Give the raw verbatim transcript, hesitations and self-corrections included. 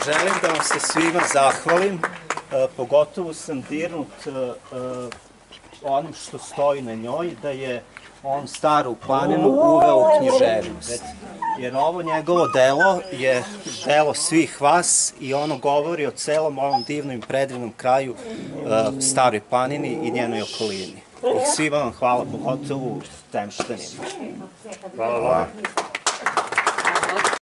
želim da vam se svima zahvalim, pogotovo sam dirnut onim što stoji na njoj, da je on Staru planinu uveo u književnost. Jer ovo njegovo delo je delo svih vas i ono govori o celom ovom divnom i predivnom kraju, Staroj planini i njenoj okolini. I svima vam hvala, pogotovo Temštanima. Hvala vam.